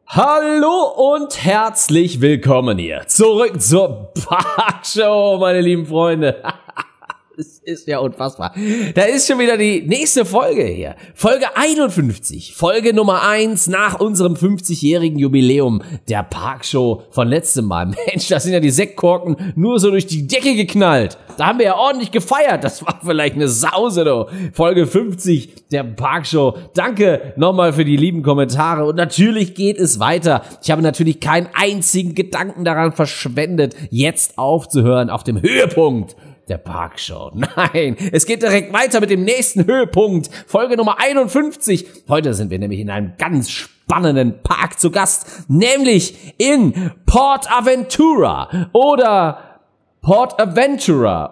Hallo und herzlich willkommen hier zurück zur Parkshow, meine lieben Freunde. Das ist ja unfassbar. Da ist schon wieder die nächste Folge hier. Folge 51. Folge Nummer 1 nach unserem 50-jährigen Jubiläum der Parkshow von letztem Mal. Mensch, da sind ja die Sektkorken nur so durch die Decke geknallt. Da haben wir ja ordentlich gefeiert. Das war vielleicht eine Sause, du. Folge 50 der Parkshow. Danke nochmal für die lieben Kommentare. Und natürlich geht es weiter. Ich habe natürlich keinen einzigen Gedanken daran verschwendet, jetzt aufzuhören auf dem Höhepunkt der Parkshow. Nein, es geht direkt weiter mit dem nächsten Höhepunkt. Folge Nummer 51. Heute sind wir nämlich in einem ganz spannenden Park zu Gast, nämlich in Port Aventura oder Port Aventura.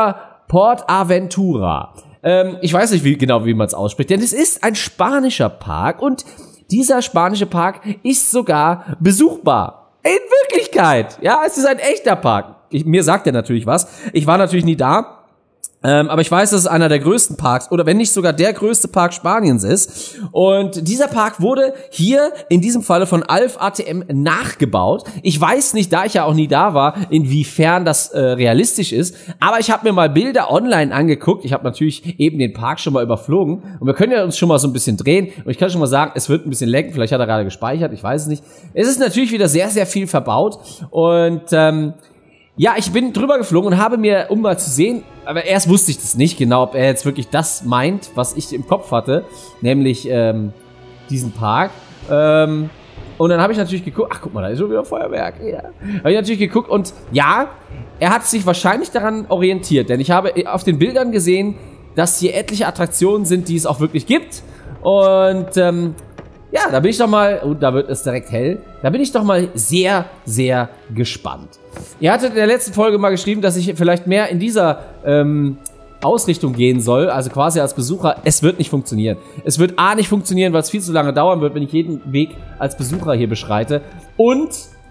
Ich weiß nicht wie man es ausspricht, denn es ist ein spanischer Park und dieser spanische Park ist sogar besuchbar. In Wirklichkeit. Ja, es ist ein echter Park. Mir sagt er natürlich was. Ich war natürlich nie da, aber ich weiß, dass es einer der größten Parks oder wenn nicht sogar der größte Park Spaniens ist. Und dieser Park wurde hier in diesem Falle von Alf ATM nachgebaut. Ich weiß nicht, da ich ja auch nie da war, inwiefern das realistisch ist, aber ich habe mir mal Bilder online angeguckt. Ich habe natürlich eben den Park schon mal überflogen und wir können ja uns schon mal so ein bisschen drehen. Und ich kann schon mal sagen, es wird ein bisschen lecken. Vielleicht hat er gerade gespeichert, ich weiß es nicht. Es ist natürlich wieder sehr, sehr viel verbaut und ja, ich bin drüber geflogen und habe mir, um mal zu sehen, aber erst wusste ich das nicht genau, ob er jetzt wirklich das meint, was ich im Kopf hatte, nämlich diesen Park. Und dann habe ich natürlich geguckt, ach guck mal, da ist schon wieder Feuerwerk. Ja. Habe ich natürlich geguckt und ja, er hat sich wahrscheinlich daran orientiert, denn ich habe auf den Bildern gesehen, dass hier etliche Attraktionen sind, die es auch wirklich gibt. Und ja, da bin ich doch mal, und da wird es direkt hell, da bin ich doch mal sehr, sehr gespannt. Ihr hattet in der letzten Folge mal geschrieben, dass ich vielleicht mehr in dieser Ausrichtung gehen soll, also quasi als Besucher. Es wird nicht funktionieren. Es wird A nicht funktionieren, weil es viel zu lange dauern wird, wenn ich jeden Weg als Besucher hier beschreite. Und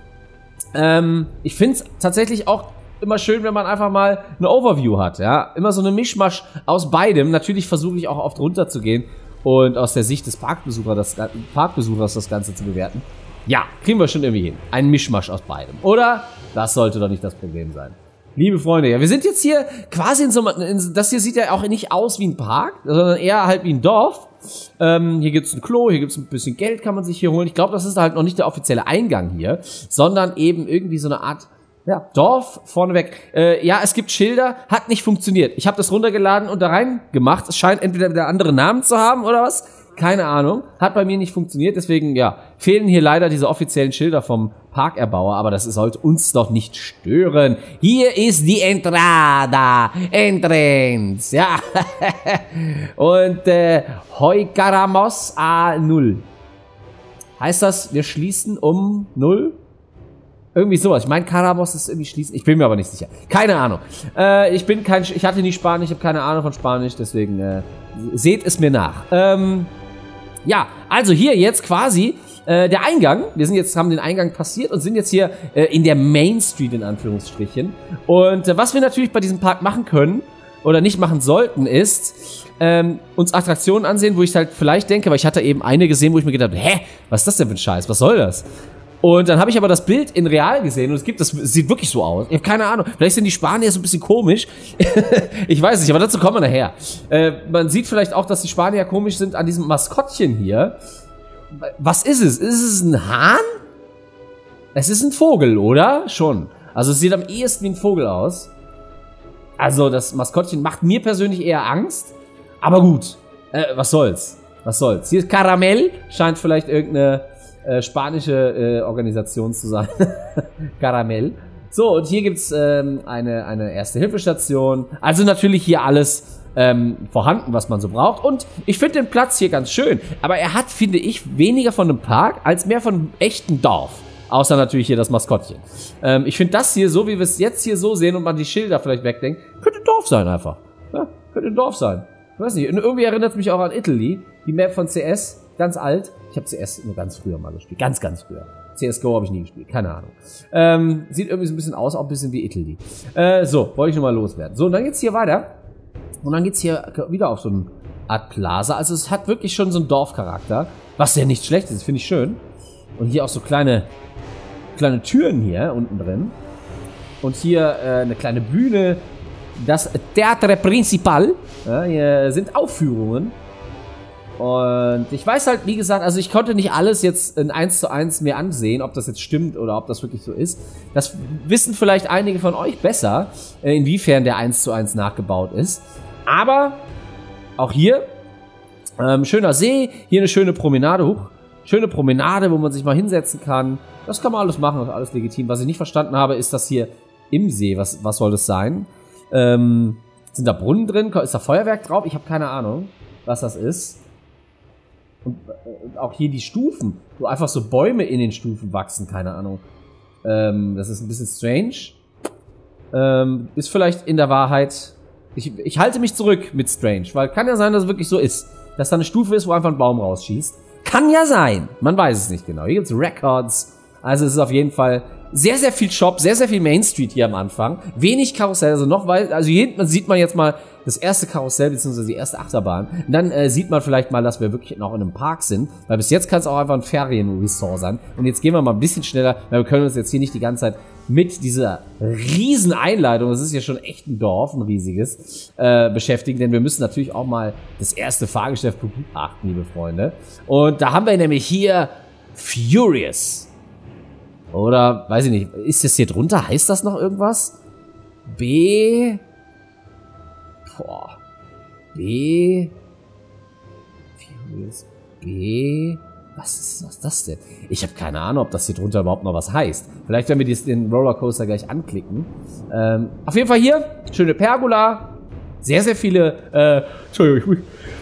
ich finde es tatsächlich auch immer schön, wenn man einfach mal eine Overview hat. Ja, immer so eine Mischmasch aus beidem. Natürlich versuche ich auch oft runterzugehen und aus der Sicht des Parkbesuchers das Ganze zu bewerten. Ja, kriegen wir schon irgendwie hin. Ein Mischmasch aus beidem. Oder? Das sollte doch nicht das Problem sein. Liebe Freunde, ja, wir sind jetzt hier quasi in so einem, das hier sieht ja auch nicht aus wie ein Park, sondern eher halt wie ein Dorf. Hier gibt's ein Klo, hier gibt's ein bisschen Geld, kann man sich hier holen. Ich glaube, das ist halt noch nicht der offizielle Eingang hier, sondern eben irgendwie so eine Art, ja, Dorf vorneweg. Ja, es gibt Schilder, hat nicht funktioniert. Ich habe das runtergeladen und da rein gemacht. Es scheint entweder wieder andere Namen zu haben oder was. Keine Ahnung. Hat bei mir nicht funktioniert. Deswegen, ja, fehlen hier leider diese offiziellen Schilder vom Parkerbauer. Aber das sollte uns doch nicht stören. Hier ist die Entrada. Entrance. Ja. Und Heukaramos A0. Heißt das, wir schließen um 0? Irgendwie sowas. Ich meine, Karamos ist irgendwie schließen. Ich bin mir aber nicht sicher. Keine Ahnung. Ich hatte nie Spanisch, ich habe keine Ahnung von Spanisch, deswegen seht es mir nach. Ja, also hier jetzt quasi der Eingang. Wir haben den Eingang passiert und sind jetzt hier in der Main Street in Anführungsstrichen. Und was wir natürlich bei diesem Park machen können oder nicht machen sollten, ist uns Attraktionen ansehen, wo ich halt vielleicht denke, weil ich hatte eben eine gesehen, wo ich mir gedacht habe, hä, was ist das denn für ein Scheiß? Was soll das? Und dann habe ich aber das Bild in real gesehen und das sieht wirklich so aus. Ich habe keine Ahnung. Vielleicht sind die Spanier so ein bisschen komisch. Ich weiß nicht, aber dazu kommen wir nachher. Man sieht vielleicht auch, dass die Spanier komisch sind an diesem Maskottchen hier. Was ist es? Ist es ein Hahn? Es ist ein Vogel, oder? Schon. Also es sieht am ehesten wie ein Vogel aus. Also das Maskottchen macht mir persönlich eher Angst. Aber gut. Was soll's? Was soll's? Hier ist Caramel. Scheint vielleicht irgendeine spanische Organisation zu sein. Caramel. So, und hier gibt's eine Erste-Hilfe-Station. Also natürlich hier alles vorhanden, was man so braucht. Und ich finde den Platz hier ganz schön. Aber er hat, finde ich, weniger von einem Park als mehr von einem echten Dorf. Außer natürlich hier das Maskottchen. Ich finde das hier, so wie wir es jetzt hier so sehen und man die Schilder vielleicht wegdenkt, könnte ein Dorf sein einfach. Ja, könnte ein Dorf sein. Ich weiß nicht. Und irgendwie erinnert es mich auch an Italy. Die Map von CS. Ganz alt. Ich habe CS nur ganz früher mal gespielt. Ganz, ganz früher. CSGO habe ich nie gespielt. Keine Ahnung. Sieht irgendwie so ein bisschen aus, auch ein bisschen wie Italy. So, wollte ich nur mal loswerden. So, und dann geht's hier weiter. Und dann geht's hier wieder auf so eine Art Plaza. Also es hat wirklich schon so einen Dorfcharakter. Was ja nicht schlecht ist, finde ich schön. Und hier auch so kleine Türen hier unten drin. Und hier eine kleine Bühne. Das Teatre Principal. Ja, hier sind Aufführungen. Und ich weiß halt, wie gesagt, also ich konnte nicht alles jetzt in 1:1 mir ansehen, ob das jetzt stimmt oder ob das wirklich so ist. Das wissen vielleicht einige von euch besser, inwiefern der 1:1 nachgebaut ist. Aber auch hier, schöner See, hier eine schöne Promenade, schöne Promenade, wo man sich mal hinsetzen kann. Das kann man alles machen, das ist alles legitim. Was ich nicht verstanden habe, ist das hier im See. Was soll das sein? Sind da Brunnen drin? Ist da Feuerwerk drauf? Ich habe keine Ahnung, was das ist. Und auch hier die Stufen, wo einfach so Bäume in den Stufen wachsen, keine Ahnung. Das ist ein bisschen strange. Ist vielleicht in der Wahrheit... Ich halte mich zurück mit strange, weil kann ja sein, dass es wirklich so ist. Dass da eine Stufe ist, wo einfach ein Baum rausschießt. Kann ja sein. Man weiß es nicht genau. Hier gibt's Records. Also es ist auf jeden Fall sehr, sehr viel Shop, sehr, sehr viel Main Street hier am Anfang. Wenig Karussell, also hier hinten sieht man jetzt mal das erste Karussell, beziehungsweise die erste Achterbahn. Und dann sieht man vielleicht mal, dass wir wirklich noch in einem Park sind. Weil bis jetzt kann es auch einfach ein Ferienresort sein. Und jetzt gehen wir mal ein bisschen schneller, weil wir können uns jetzt hier nicht die ganze Zeit mit dieser riesen Einleitung, das ist ja schon echt ein Dorf, ein riesiges, beschäftigen. Denn wir müssen natürlich auch mal das erste Fahrgeschäft begutachten, liebe Freunde. Und da haben wir nämlich hier Furious. Oder, weiß ich nicht, ist das hier drunter? Heißt das noch irgendwas? B. Furious B. Was ist das denn? Ich habe keine Ahnung, ob das hier drunter überhaupt noch was heißt. Vielleicht werden wir den Rollercoaster gleich anklicken. Auf jeden Fall hier, schöne Pergola. Sehr, sehr viele, Entschuldigung,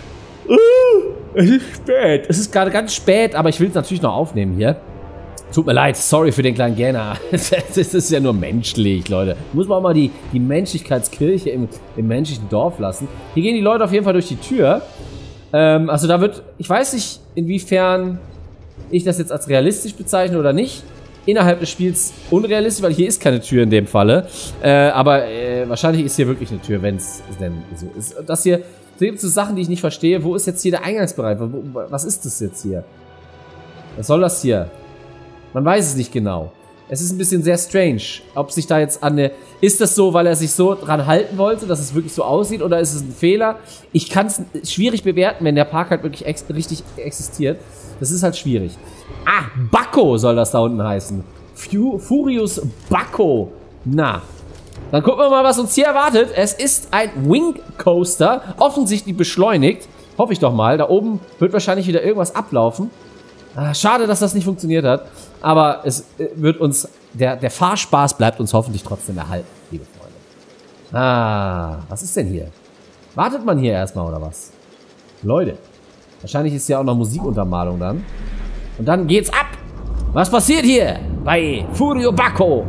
es ist spät. Es ist gerade ganz spät, aber ich will es natürlich noch aufnehmen hier. Tut mir leid, sorry für den kleinen Gähner. Das ist ja nur menschlich, Leute. Muss man auch mal die Menschlichkeitskirche im menschlichen Dorf lassen. Hier gehen die Leute auf jeden Fall durch die Tür. Also da wird, ich weiß nicht, inwiefern ich das jetzt als realistisch bezeichne oder nicht. Innerhalb des Spiels unrealistisch, weil hier ist keine Tür in dem Falle. Aber wahrscheinlich ist hier wirklich eine Tür, wenn es denn so ist. Das hier, da gibt es so Sachen, die ich nicht verstehe. Wo ist jetzt hier der Eingangsbereich? Was ist das jetzt hier? Was soll das hier? Man weiß es nicht genau. Es ist ein bisschen sehr strange, ob sich da jetzt an der... Ist das so, weil er sich so dran halten wollte, dass es wirklich so aussieht, oder ist es ein Fehler? Ich kann es schwierig bewerten, wenn der Park halt wirklich richtig existiert. Das ist halt schwierig. Ah, Baco soll das da unten heißen. Furious Baco. Na, dann gucken wir mal, was uns hier erwartet. Es ist ein Wing Coaster, offensichtlich beschleunigt. Hoffe ich doch mal. Da oben wird wahrscheinlich wieder irgendwas ablaufen. Ah, schade, dass das nicht funktioniert hat. Aber es wird uns, der Fahrspaß bleibt uns hoffentlich trotzdem erhalten, liebe Freunde. Ah, was ist denn hier? Wartet man hier erstmal, oder was? Leute, wahrscheinlich ist ja auch noch Musikuntermalung dann. Und dann geht's ab. Was passiert hier bei Furio Baco?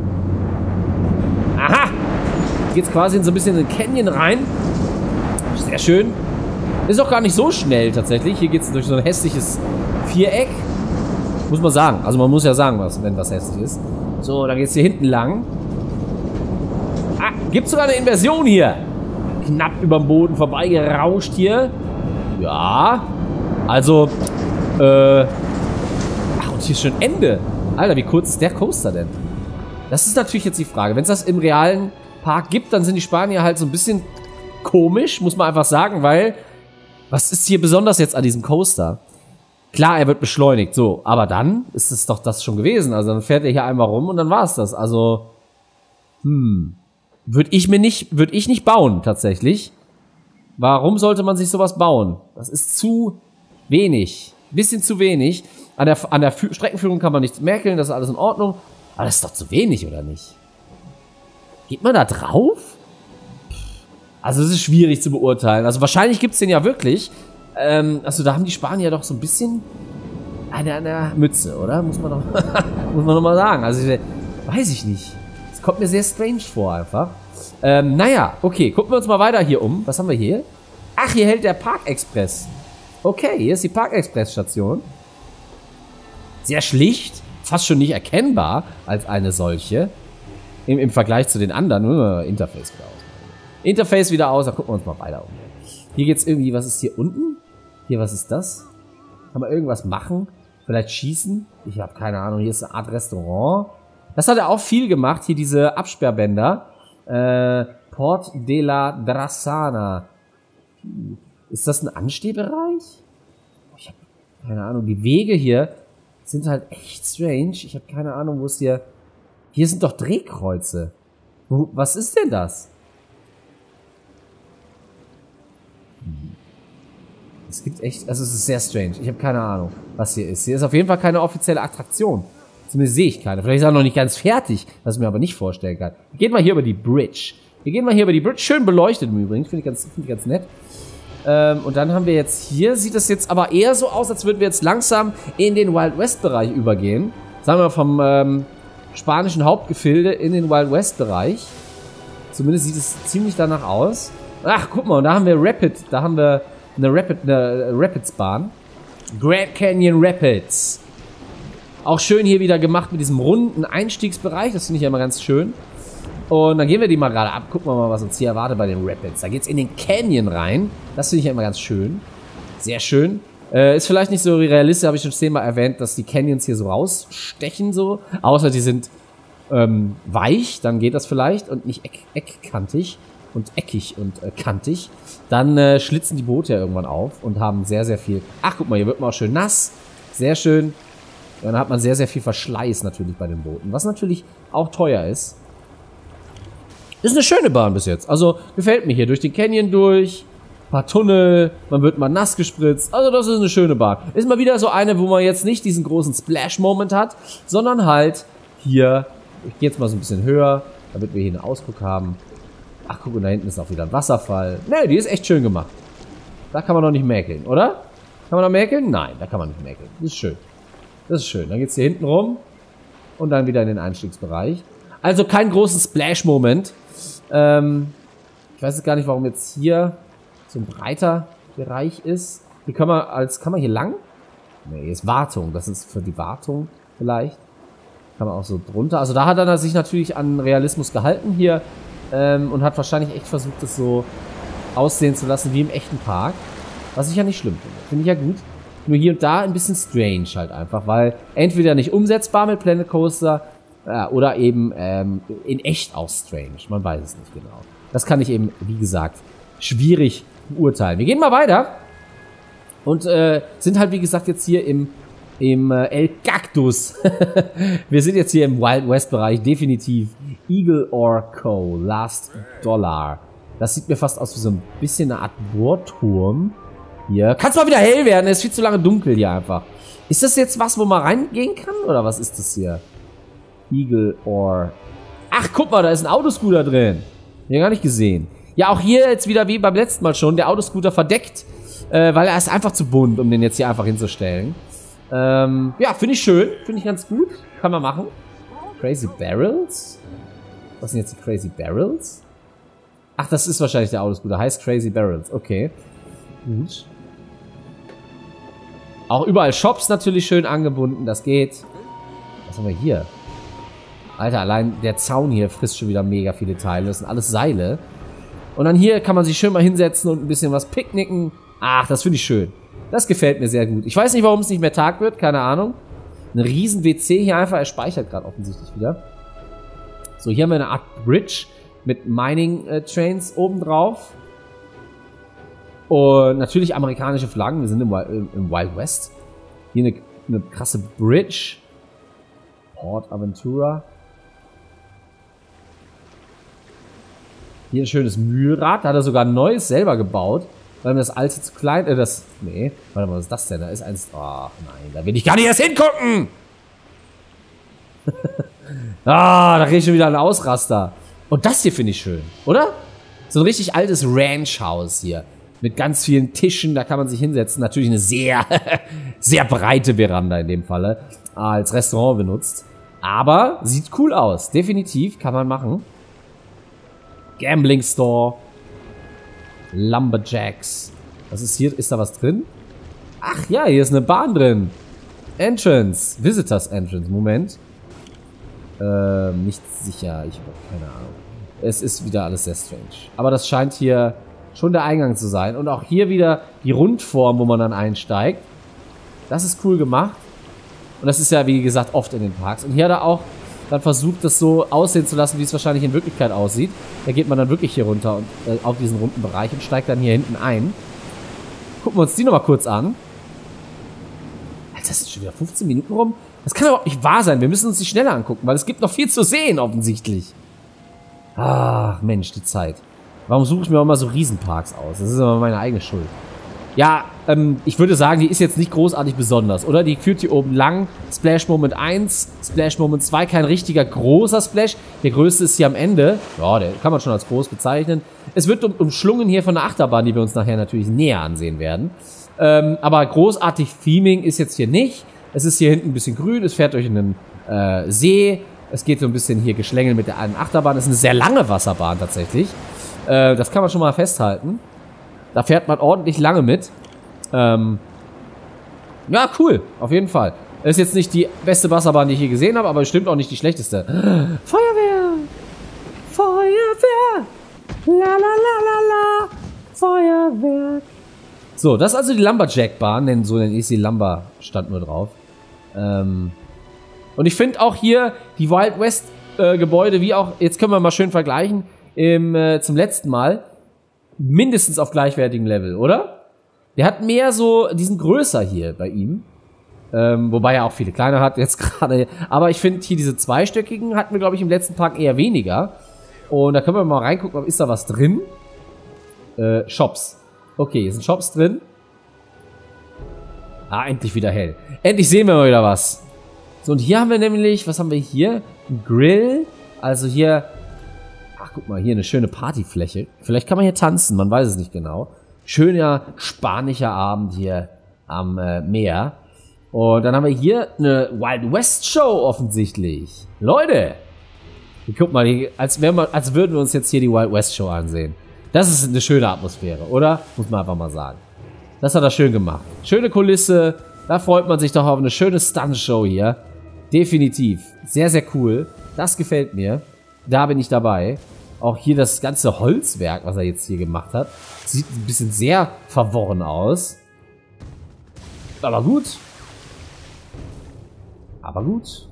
Aha. Geht's quasi in so ein bisschen in den Canyon rein. Sehr schön. Ist auch gar nicht so schnell tatsächlich. Hier geht's durch so ein hässliches Viereck. Muss man sagen. Also man muss ja sagen, wenn was hässlich ist. So, dann geht's hier hinten lang. Ah, gibt's sogar eine Inversion hier. Knapp überm Boden vorbeigerauscht hier. Ja. Also, ach, und hier ist schon Ende. Alter, wie kurz ist der Coaster denn? Das ist natürlich jetzt die Frage. Wenn es das im realen Park gibt, dann sind die Spanier halt so ein bisschen komisch, muss man einfach sagen, weil was ist hier besonders jetzt an diesem Coaster? Klar, er wird beschleunigt, so, aber dann ist es doch das schon gewesen. Also dann fährt er hier einmal rum und dann war es das. Also, würde ich nicht bauen, tatsächlich. Warum sollte man sich sowas bauen? Das ist zu wenig. Bisschen zu wenig. An der Streckenführung kann man nichts merkeln, das ist alles in Ordnung. Aber das ist doch zu wenig, oder nicht? Geht man da drauf? Also es ist schwierig zu beurteilen. Also wahrscheinlich gibt's den ja wirklich. Also da haben die Spanier doch so ein bisschen eine an der Mütze, oder? Muss man doch mal sagen. Also weiß ich nicht. Es kommt mir sehr strange vor einfach. Naja, okay, gucken wir uns mal weiter hier um. Was haben wir hier? Ach, hier hält der Parkexpress. Okay, hier ist die Parkexpress-Station. Sehr schlicht, fast schon nicht erkennbar als eine solche. Im Vergleich zu den anderen. Interface wieder aus. Interface wieder aus, dann gucken wir uns mal weiter um. Hier geht's irgendwie, was ist hier unten? Hier, was ist das? Kann man irgendwas machen? Vielleicht schießen? Ich habe keine Ahnung. Hier ist eine Art Restaurant. Das hat er auch viel gemacht. Hier diese Absperrbänder. Port de la Drassana. Ist das ein Anstehbereich? Ich habe keine Ahnung. Die Wege hier sind halt echt strange. Ich habe keine Ahnung, wo es hier... Hier sind doch Drehkreuze. Was ist denn das? Es gibt echt... Also es ist sehr strange. Ich habe keine Ahnung, was hier ist. Hier ist auf jeden Fall keine offizielle Attraktion. Zumindest sehe ich keine. Vielleicht ist er noch nicht ganz fertig, was ich mir aber nicht vorstellen kann. Wir gehen mal hier über die Bridge. Schön beleuchtet im Übrigen. Finde ich ganz nett. Und dann haben wir jetzt hier, sieht es jetzt aber eher so aus, als würden wir jetzt langsam in den Wild West Bereich übergehen. Sagen wir vom spanischen Hauptgefilde in den Wild West Bereich. Zumindest sieht es ziemlich danach aus. Ach, guck mal, und da haben wir eine Rapids-Bahn. Grand Canyon Rapids. Auch schön hier wieder gemacht mit diesem runden Einstiegsbereich. Das finde ich ja immer ganz schön. Und dann gehen wir die mal gerade ab. Gucken wir mal, was uns hier erwartet bei den Rapids. Da geht's in den Canyon rein. Das finde ich ja immer ganz schön. Sehr schön. Ist vielleicht nicht so realistisch, habe ich schon 10-mal erwähnt, dass die Canyons hier so rausstechen so. Außer die sind weich, dann geht das vielleicht. Und nicht eckkantig und eckig und kantig. Dann schlitzen die Boote ja irgendwann auf und haben sehr, sehr viel... Ach, guck mal, hier wird man auch schön nass. Sehr schön. Ja, dann hat man sehr, sehr viel Verschleiß natürlich bei den Booten. Was natürlich auch teuer ist. Ist eine schöne Bahn bis jetzt. Also gefällt mir hier. Durch den Canyon durch. Ein paar Tunnel. Man wird mal nass gespritzt. Also das ist eine schöne Bahn. Ist mal wieder so eine, wo man jetzt nicht diesen großen Splash-Moment hat. Sondern halt hier. Ich gehe jetzt mal so ein bisschen höher. Damit wir hier einen Ausguck haben. Ach guck, und da hinten ist auch wieder ein Wasserfall. Ne, die ist echt schön gemacht. Da kann man doch nicht mäkeln, oder? Kann man da mäkeln? Nein, da kann man nicht mäkeln. Das ist schön. Das ist schön. Dann geht's hier hinten rum. Und dann wieder in den Einstiegsbereich. Also kein großen Splash-Moment. Ich weiß jetzt gar nicht, warum jetzt hier so ein breiter Bereich ist. Hier kann man hier lang? Nee, hier ist Wartung. Das ist für die Wartung vielleicht. Kann man auch so drunter. Also da hat er sich natürlich an Realismus gehalten hier. Und hat wahrscheinlich echt versucht, das so aussehen zu lassen wie im echten Park. Was ich ja nicht schlimm finde. Finde ich ja gut. Nur hier und da ein bisschen strange halt einfach, weil entweder nicht umsetzbar mit Planet Coaster oder eben in echt auch strange. Man weiß es nicht genau. Das kann ich eben, wie gesagt, schwierig beurteilen. Wir gehen mal weiter und sind halt, wie gesagt, jetzt hier im El Cactus. Wir sind jetzt hier im Wild West Bereich, definitiv. Eagle Orco, Last Dollar. Das sieht mir fast aus wie so ein bisschen eine Art Bohrturm. Hier. Kann es mal wieder hell werden? Es ist viel zu lange dunkel hier einfach. Ist das jetzt was, wo man reingehen kann? Oder was ist das hier? Eagle Or. Ach, guck mal, da ist ein Autoscooter drin. Hier gar nicht gesehen. Ja, auch hier jetzt wieder wie beim letzten Mal schon. Der Autoscooter verdeckt. Weil er ist einfach zu bunt, um den jetzt hier einfach hinzustellen. Ja, finde ich schön. Finde ich ganz gut. Kann man machen. Crazy Barrels? Was sind jetzt die Crazy Barrels? Ach, das ist wahrscheinlich der Autoscooter. Heißt Crazy Barrels. Okay. Gut. Auch überall Shops natürlich schön angebunden. Das geht. Was haben wir hier? Alter, allein der Zaun hier frisst schon wieder mega viele Teile. Das sind alles Seile. Und dann hier kann man sich schön mal hinsetzen und ein bisschen was picknicken. Ach, das finde ich schön. Das gefällt mir sehr gut. Ich weiß nicht, warum es nicht mehr Tag wird. Keine Ahnung. Ein riesen WC hier einfach. Er speichert gerade offensichtlich wieder. So, hier haben wir eine Art Bridge mit Mining-Trains obendrauf. Und natürlich amerikanische Flaggen. Wir sind im Wild West. Hier eine krasse Bridge. Port Aventura. Hier ein schönes Mühlrad. Da hat er sogar ein neues selber gebaut. Weil mir das alte zu klein... Nee. Warte mal, was ist das denn? Da ist eins... Ach nein, da will ich gar nicht erst hingucken! Da kriege ich schon wieder einen Ausraster. Und das hier finde ich schön, oder? So ein richtig altes Ranchhaus hier. Mit ganz vielen Tischen, da kann man sich hinsetzen. Natürlich eine sehr, sehr breite Veranda in dem Falle. Als Restaurant benutzt. Aber sieht cool aus. Definitiv, kann man machen. Gambling Store. Lumberjacks. Was ist hier? Ist da was drin? Ach ja, hier ist eine Bahn drin. Entrance. Visitors Entrance. Moment. Nicht sicher. Ich habe keine Ahnung. Es ist wieder alles sehr strange. Aber das scheint hier schon der Eingang zu sein. Und auch hier wieder die Rundform, wo man dann einsteigt. Das ist cool gemacht. Und das ist ja, wie gesagt, oft in den Parks. Und hier hat er auch dann versucht, das so aussehen zu lassen, wie es wahrscheinlich in Wirklichkeit aussieht. Da geht man dann wirklich hier runter und auf diesen runden Bereich und steigt dann hier hinten ein. Gucken wir uns die nochmal kurz an. Alter, das ist schon wieder 15 Minuten rum. Das kann überhaupt nicht wahr sein. Wir müssen uns die schneller angucken, weil es gibt noch viel zu sehen, offensichtlich. Ach, Mensch, die Zeit. Warum suche ich mir auch mal so Riesenparks aus? Das ist aber meine eigene Schuld. Ja, ich würde sagen, die ist jetzt nicht großartig besonders, oder? Die führt hier oben lang. Splash Moment 1, Splash Moment 2, kein richtiger großer Splash. Der größte ist hier am Ende. Ja, der kann man schon als groß bezeichnen. Es wird umschlungen hier von der Achterbahn, die wir uns nachher natürlich näher ansehen werden. Aber großartig Theming ist jetzt hier nicht. Es ist hier hinten ein bisschen grün, es fährt durch einen See. Es geht so ein bisschen hier geschlängelt mit der einen Achterbahn. Es ist eine sehr lange Wasserbahn tatsächlich. Das kann man schon mal festhalten. Da fährt man ordentlich lange mit. Ja, cool. Auf jeden Fall. Das ist jetzt nicht die beste Wasserbahn, die ich je gesehen habe, aber bestimmt auch nicht die schlechteste. Feuerwehr! Feuerwehr! La la la la la! Feuerwehr! So, das ist also die Lumberjack-Bahn. So nenne ich sie. Lumber stand nur drauf. Und ich finde auch hier die Wild West Gebäude, wie auch, jetzt können wir mal schön vergleichen, zum letzten Mal, mindestens auf gleichwertigem Level, oder? Der hat mehr so, die sind größer hier bei ihm. Wobei er auch viele kleine hat jetzt gerade. Aber ich finde hier diese zweistöckigen hatten wir, glaube ich, im letzten Park eher weniger. Und da können wir mal reingucken, ob ist da was drin. Shops. Okay, hier sind Shops drin. Ah, endlich wieder hell. Endlich sehen wir mal wieder was. So, und hier haben wir nämlich, was haben wir hier? Ein Grill. Also hier, ach, guck mal, hier eine schöne Partyfläche. Vielleicht kann man hier tanzen, man weiß es nicht genau. Schöner spanischer Abend hier am Meer. Und dann haben wir hier eine Wild West Show offensichtlich. Leute! Guck mal, als würden wir uns jetzt hier die Wild West Show ansehen. Das ist eine schöne Atmosphäre, oder? Muss man einfach mal sagen. Das hat er schön gemacht. Schöne Kulisse. Da freut man sich doch auf eine schöne Stunt-Show hier. Definitiv. Sehr, sehr cool. Das gefällt mir. Da bin ich dabei. Auch hier das ganze Holzwerk, was er jetzt hier gemacht hat. Sieht ein bisschen sehr verworren aus. Aber gut. Aber gut.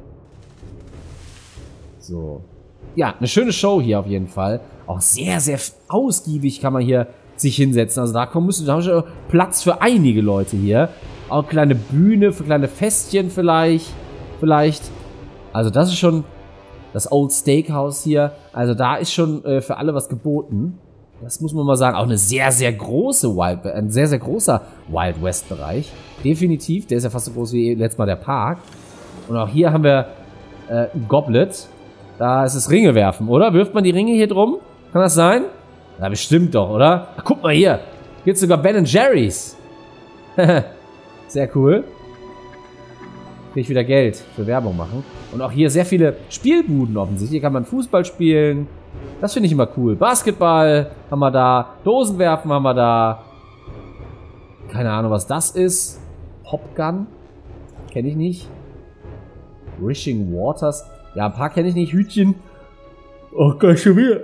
So. Ja, eine schöne Show hier auf jeden Fall. Auch sehr, sehr ausgiebig kann man hier sich hinsetzen. Also da haben wir schon Platz für einige Leute hier. Auch eine kleine Bühne für kleine Festchen vielleicht. Also das ist schon das Old Steakhouse hier. Also da ist schon für alle was geboten. Das muss man mal sagen. Auch eine sehr, sehr große ein sehr, sehr großer Wild West Bereich. Definitiv. Der ist ja fast so groß wie letztes Mal der Park. Und auch hier haben wir ein Goblet. Da ist es Ringe werfen, oder? Wirft man die Ringe hier drum? Kann das sein? Ja, bestimmt doch, oder? Ach, guck mal hier. Gibt's sogar Ben Jerry's. Sehr cool. Krieg ich wieder Geld für Werbung machen. Und auch hier sehr viele Spielbuden offensichtlich. Hier kann man Fußball spielen. Das finde ich immer cool. Basketball haben wir da. Dosenwerfen haben wir da. Keine Ahnung, was das ist. Popgun. Kenne ich nicht. Rishing Waters. Ja, ein paar kenne ich nicht. Hütchen. Oh Gott, schon wieder.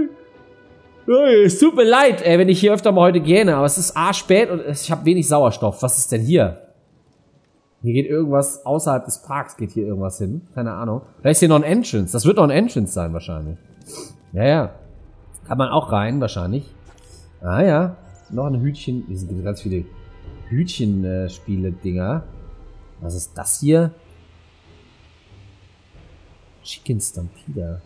Es tut mir leid, wenn ich hier öfter mal heute gähne, aber es ist spät und ich habe wenig Sauerstoff. Was ist denn hier? Hier geht irgendwas außerhalb des Parks, geht hier irgendwas hin. Keine Ahnung. Da ist hier noch ein Entrance. Das wird noch ein Entrance sein wahrscheinlich. Ja, ja. Kann man auch rein wahrscheinlich. Ah ja. Noch ein Hütchen. Hier sind ganz viele Hütchen-Spiele-Dinger. Was ist das hier? Chicken Stampede.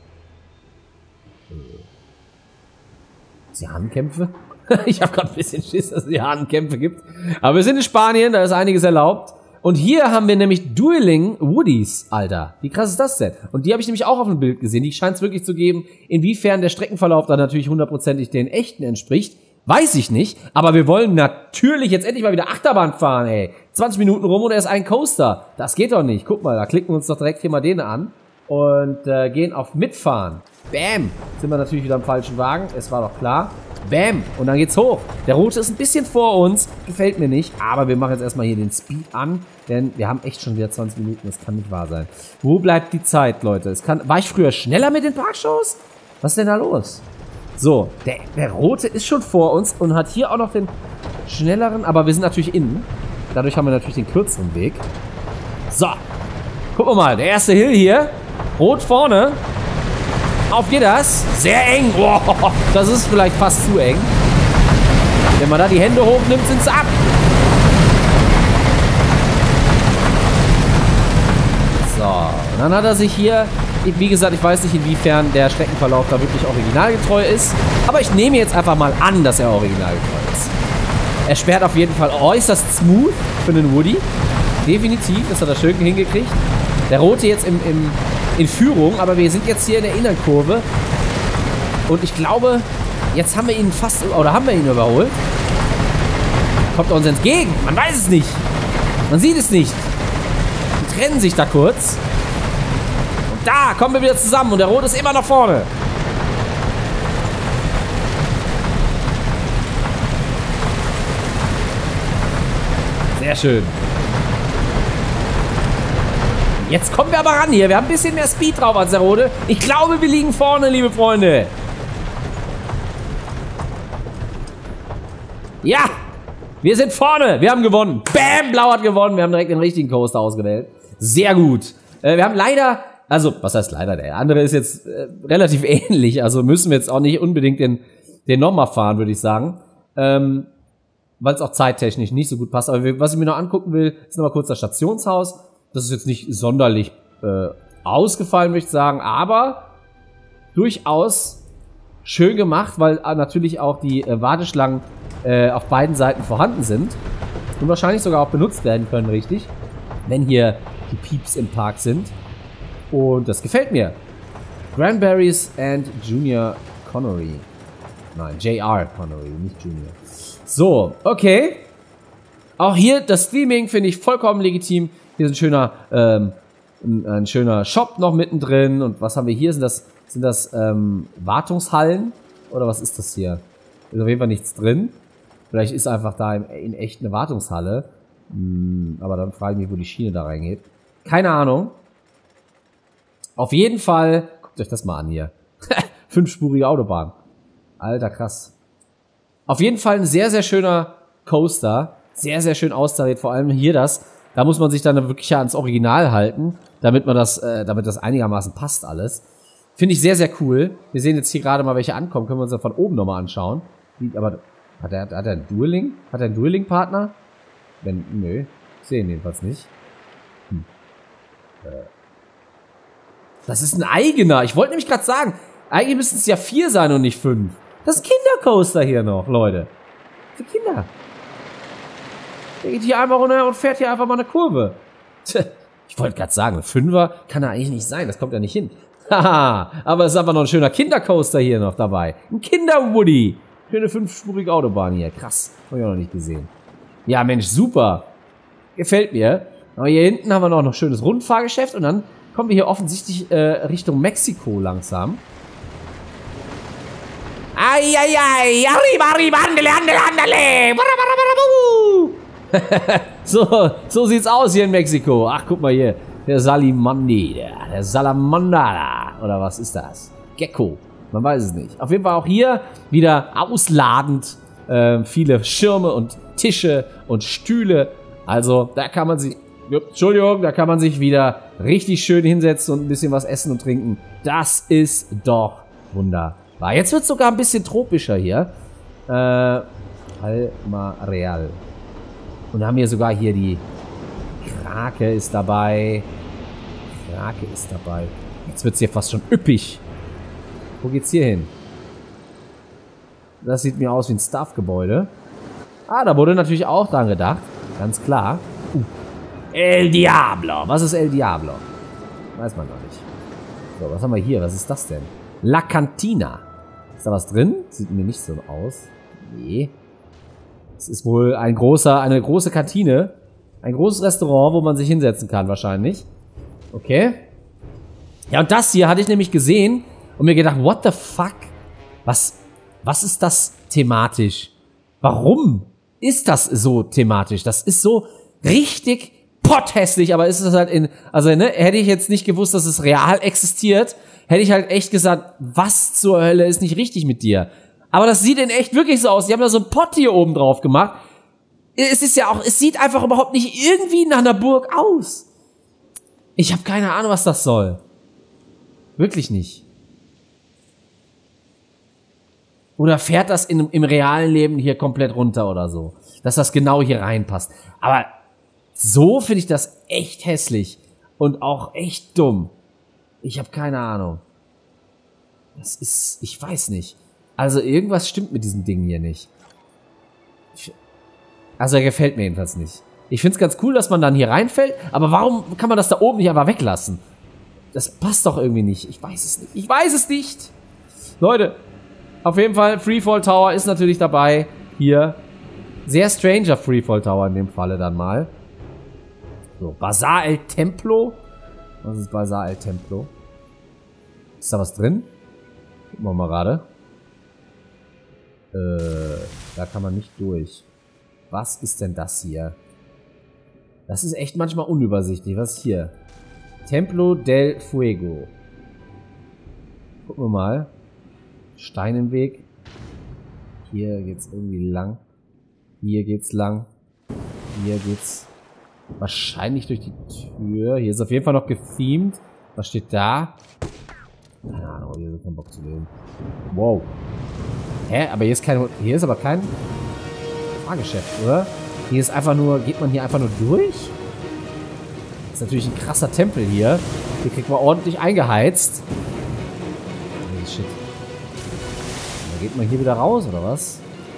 Die Hahnenkämpfe? Ich habe gerade ein bisschen Schiss, dass es die Hahnenkämpfe gibt. Aber wir sind in Spanien, da ist einiges erlaubt. Und hier haben wir nämlich Dueling Woodies, Alter. Wie krass ist das denn? Und die habe ich nämlich auch auf dem Bild gesehen. Die scheint es wirklich zu geben. Inwiefern der Streckenverlauf da natürlich hundertprozentig den echten entspricht, weiß ich nicht. Aber wir wollen natürlich jetzt endlich mal wieder Achterbahn fahren, ey. 20 Minuten rum und er ist ein Coaster. Das geht doch nicht. Guck mal, da klicken wir uns doch direkt hier mal den an. Und gehen auf Mitfahren. Bam! Sind wir natürlich wieder im falschen Wagen. Es war doch klar. Bam! Und dann geht's hoch. Der rote ist ein bisschen vor uns. Gefällt mir nicht. Aber wir machen jetzt erstmal hier den Speed an. Denn wir haben echt schon wieder 20 Minuten. Das kann nicht wahr sein. Wo bleibt die Zeit, Leute? War ich früher schneller mit den Parkshows? Was ist denn da los? So, der rote ist schon vor uns und hat hier auch noch den schnelleren. Aber wir sind natürlich innen. Dadurch haben wir natürlich den kürzeren Weg. So. Gucken wir mal. Der erste Hill hier. Rot vorne. Auf geht das. Sehr eng. Boah, das ist vielleicht fast zu eng. Wenn man da die Hände hochnimmt, sind sie ab. So. Und dann hat er sich hier... Wie gesagt, ich weiß nicht, inwiefern der Streckenverlauf da wirklich originalgetreu ist. Aber ich nehme jetzt einfach mal an, dass er originalgetreu ist. Er sperrt auf jeden Fall äußerst smooth für einen Woody. Definitiv, das hat er schön hingekriegt. Der Rote jetzt in Führung, aber wir sind jetzt hier in der Innenkurve. Und ich glaube, jetzt haben wir ihn fast, oder haben wir ihn überholt? Kommt er uns entgegen? Man weiß es nicht. Man sieht es nicht. Die trennen sich da kurz. Und da kommen wir wieder zusammen und der Rote ist immer noch vorne. Sehr schön. Jetzt kommen wir aber ran hier. Wir haben ein bisschen mehr Speed drauf als der Rote. Ich glaube, wir liegen vorne, liebe Freunde. Ja, wir sind vorne. Wir haben gewonnen. Bam, Blau hat gewonnen. Wir haben direkt den richtigen Coaster ausgewählt. Sehr gut. Wir haben leider, also, was heißt leider? Der andere ist jetzt relativ ähnlich. Also müssen wir jetzt auch nicht unbedingt den nochmal fahren, würde ich sagen. Weil es auch zeittechnisch nicht so gut passt. Aber was ich mir noch angucken will, ist nochmal kurz das Stationshaus. Das ist jetzt nicht sonderlich ausgefallen, möchte ich sagen, aber durchaus schön gemacht, weil natürlich auch die Warteschlangen auf beiden Seiten vorhanden sind und wahrscheinlich sogar auch benutzt werden können, richtig, wenn hier die Pieps im Park sind. Und das gefällt mir. Granberries and Junior Connery. Nein, J.R. Connery, nicht Junior. So, okay. Auch hier das Streaming finde ich vollkommen legitim. Hier ist ein schöner Shop noch mittendrin. Und was haben wir hier? Sind das Wartungshallen? Oder was ist das hier? Ist auf jeden Fall nichts drin. Vielleicht ist einfach da in echt eine Wartungshalle. Aber dann frage ich mich, wo die Schiene da reingeht. Keine Ahnung. Auf jeden Fall, guckt euch das mal an hier. 5-spurige Autobahn. Alter, krass. Auf jeden Fall ein sehr, sehr schöner Coaster. Sehr, sehr schön austariert. Vor allem hier das. Da muss man sich dann wirklich ja ans Original halten, damit das einigermaßen passt alles. Finde ich sehr, sehr cool. Wir sehen jetzt hier gerade mal welche ankommen. Können wir uns dann von oben nochmal anschauen. Aber hat er ein Dueling? Hat er einen Dueling-Partner? Nö. Sehen jedenfalls nicht. Das ist ein eigener. Ich wollte nämlich gerade sagen, eigentlich müssten es ja 4 sein und nicht 5. Das ist ein Kindercoaster hier noch, Leute. Für Kinder. Der geht hier einmal runter und fährt hier einfach mal eine Kurve. Ich wollte gerade sagen, ein 5er kann er eigentlich nicht sein. Das kommt ja nicht hin. Haha, aber es ist einfach noch ein schöner Kindercoaster hier noch dabei. Ein Kinder-Woody. Schöne 5-spurige Autobahn hier. Krass. Habe ich auch noch nicht gesehen. Ja, Mensch, super. Gefällt mir. Aber hier hinten haben wir noch ein schönes Rundfahrgeschäft. Und dann kommen wir hier offensichtlich Richtung Mexiko langsam. Eieiei. Arriba, arriba, andele, andele, andele. So sieht's aus hier in Mexiko. Ach, guck mal hier. Der Salimandi, der Salamander. Oder was ist das? Gecko. Man weiß es nicht. Auf jeden Fall auch hier wieder ausladend. Viele Schirme und Tische und Stühle. Also, da kann man sich... Entschuldigung, da kann man sich wieder richtig schön hinsetzen und ein bisschen was essen und trinken. Das ist doch wunderbar. Jetzt wird es sogar ein bisschen tropischer hier. Palma Real. Und haben wir sogar hier die Krake ist dabei. Krake ist dabei. Jetzt wird es hier fast schon üppig. Wo geht's hier hin? Das sieht mir aus wie ein Staff-Gebäude. Ah, da wurde natürlich auch dran gedacht. Ganz klar. El Diablo. Was ist El Diablo? Weiß man noch nicht. So, was haben wir hier? Was ist das denn? La Cantina. Ist da was drin? Sieht mir nicht so aus. Nee. Es ist wohl eine große Kantine. Ein großes Restaurant, wo man sich hinsetzen kann wahrscheinlich. Okay. Ja, und das hier hatte ich nämlich gesehen und mir gedacht, what the fuck? Was ist das thematisch? Warum ist das so thematisch? Das ist so richtig potthässlich, aber ist es halt hätte ich jetzt nicht gewusst, dass es real existiert, hätte ich halt echt gesagt, was zur Hölle ist nicht richtig mit dir? Aber das sieht in echt wirklich so aus. Die haben da so einen Pott hier oben drauf gemacht. Es ist ja auch, es sieht einfach überhaupt nicht irgendwie nach einer Burg aus. Ich habe keine Ahnung, was das soll. Wirklich nicht. Oder fährt das im realen Leben hier komplett runter oder so? Dass das genau hier reinpasst. Aber so finde ich das echt hässlich. Und auch echt dumm. Ich habe keine Ahnung. Das ist, ich weiß nicht. Also irgendwas stimmt mit diesem Ding hier nicht. Also er gefällt mir jedenfalls nicht. Ich finde es ganz cool, dass man dann hier reinfällt, aber warum kann man das da oben nicht einfach weglassen? Das passt doch irgendwie nicht. Ich weiß es nicht. Ich weiß es nicht. Leute, auf jeden Fall, Freefall Tower ist natürlich dabei. Hier. Sehr stranger Freefall Tower in dem Falle dann mal. So, Bazar El Templo. Was ist Bazar El Templo? Ist da was drin? Gucken wir mal gerade. Da kann man nicht durch. Was ist denn das hier? Das ist echt manchmal unübersichtlich. Was ist hier? Templo del Fuego. Gucken wir mal. Stein im Weg. Hier geht's irgendwie lang. Hier geht's lang. Hier geht's wahrscheinlich durch die Tür. Hier ist auf jeden Fall noch gethemed. Was steht da? Keine Ahnung, hier ist kein Bock zu lesen. Wow. Hä? Aber hier ist aber kein Fahrgeschäft, oder? Hier ist einfach nur, geht man hier einfach nur durch? Das ist natürlich ein krasser Tempel hier. Hier kriegt man ordentlich eingeheizt. Oh, shit. Da geht man hier wieder raus, oder was?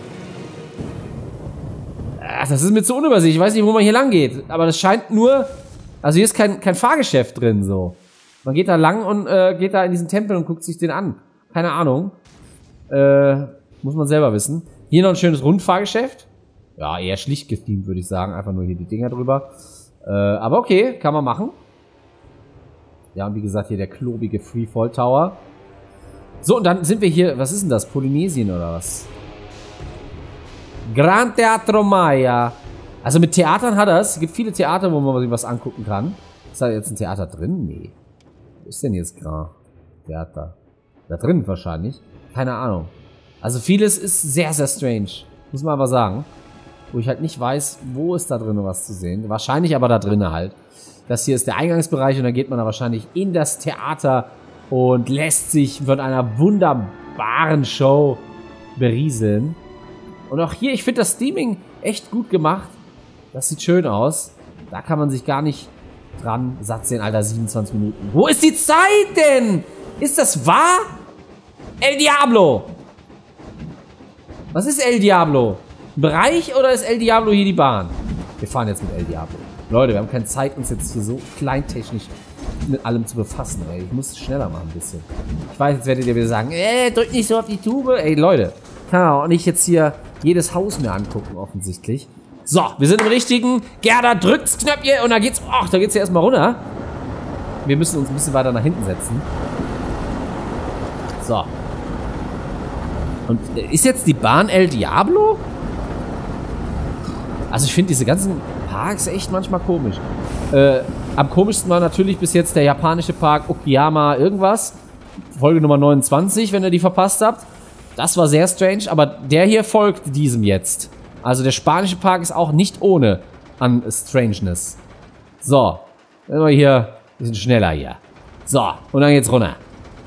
Ach, das ist mir zu unübersichtlich. Ich weiß nicht, wo man hier lang geht. Aber das scheint nur... Also hier ist kein Fahrgeschäft drin, so. Man geht da lang und geht da in diesen Tempel und guckt sich den an. Keine Ahnung. Muss man selber wissen. Hier noch ein schönes Rundfahrgeschäft. Ja, eher schlicht gethemt, würde ich sagen. Einfach nur hier die Dinger drüber. Aber okay, kann man machen. Ja, und wie gesagt, hier der klobige Freefall Tower. So, und dann sind wir hier... Was ist denn das? Polynesien oder was? Gran Teatro Maya. Also mit Theatern hat er es. Es gibt viele Theater, wo man sich was angucken kann. Ist da jetzt ein Theater drin? Nee. Wo ist denn jetzt Gran Theater? Da drin wahrscheinlich. Keine Ahnung. Also vieles ist sehr, sehr strange. Muss man aber sagen. Wo ich halt nicht weiß, wo ist da drin was zu sehen. Wahrscheinlich aber da drinnen halt. Das hier ist der Eingangsbereich und dann geht man da wahrscheinlich in das Theater und lässt sich von einer wunderbaren Show berieseln. Und auch hier, ich finde das Theming echt gut gemacht. Das sieht schön aus. Da kann man sich gar nicht dran satt sehen, Alter, 27 Minuten. Wo ist die Zeit denn? Ist das wahr? El Diablo! Was ist El Diablo? Ein Bereich oder ist El Diablo hier die Bahn? Wir fahren jetzt mit El Diablo. Leute, wir haben keine Zeit, uns jetzt hier so kleintechnisch mit allem zu befassen, ey. Ich muss schneller machen ein bisschen. Ich weiß, jetzt werdet ihr wieder sagen, drück nicht so auf die Tube. Ey, Leute, kann auch nicht jetzt hier jedes Haus mir angucken, offensichtlich. So, wir sind im richtigen. Gerda drückt's Knöpfchen und da geht's, ach, da geht's ja erstmal runter. Wir müssen uns ein bisschen weiter nach hinten setzen. So. Und ist jetzt die Bahn El Diablo? Also ich finde diese ganzen Parks echt manchmal komisch. Am komischsten war natürlich bis jetzt der japanische Park Okayama irgendwas. Folge Nummer 29, wenn ihr die verpasst habt. Das war sehr strange, aber der hier folgt diesem jetzt. Also der spanische Park ist auch nicht ohne an Strangeness. So, dann wir hier ein bisschen schneller hier. So, und dann geht's runter.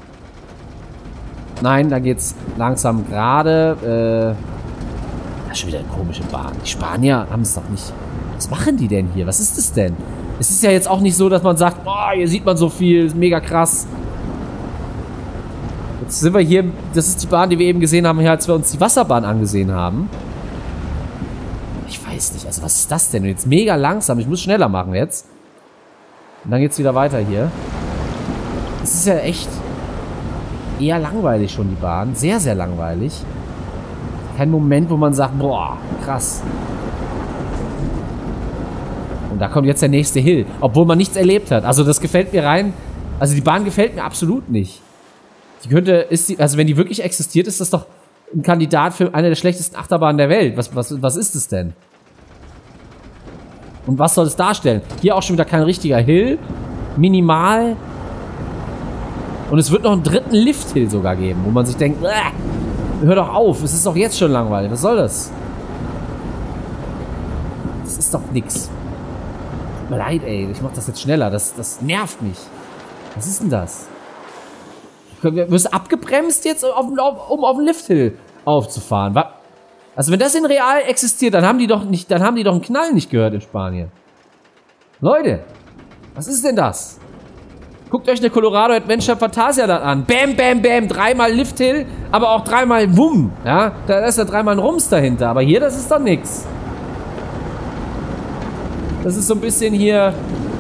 Nein, dann geht's langsam gerade. Das ist schon wieder eine komische Bahn. Die Spanier haben es doch nicht. Was machen die denn hier? Was ist das denn? Es ist ja jetzt auch nicht so, dass man sagt, boah, hier sieht man so viel, ist mega krass. Jetzt sind wir hier, das ist die Bahn, die wir eben gesehen haben, hier, als wir uns die Wasserbahn angesehen haben. Ich weiß nicht, also was ist das denn? Jetzt mega langsam, ich muss schneller machen jetzt. Und dann geht's wieder weiter hier. Es ist ja echt eher langweilig schon, die Bahn. Sehr, sehr langweilig. Kein Moment, wo man sagt, boah, krass. Und da kommt jetzt der nächste Hill, obwohl man nichts erlebt hat. Also das gefällt mir rein, also die Bahn gefällt mir absolut nicht. Die könnte, also wenn die wirklich existiert, ist das doch ein Kandidat für eine der schlechtesten Achterbahnen der Welt. Was ist es denn? Und was soll es darstellen? Hier auch schon wieder kein richtiger Hill. Minimal. Und es wird noch einen dritten Lift-Hill sogar geben, wo man sich denkt, hör doch auf, es ist doch jetzt schon langweilig. Was soll das? Das ist doch nix. Tut mir leid, ey. Ich mach das jetzt schneller. Das nervt mich. Was ist denn das? Wirst du abgebremst jetzt, um auf den Lifthill aufzufahren? Also wenn das in real existiert, dann haben die doch einen Knall nicht gehört in Spanien. Leute, was ist denn das? Guckt euch eine Colorado Adventure Fantasia dann an. Bam, bam, bam, dreimal Lifthill, aber auch dreimal Wumm. Ja, da ist ja dreimal ein Rums dahinter. Aber hier, das ist doch nix. Das ist so ein bisschen hier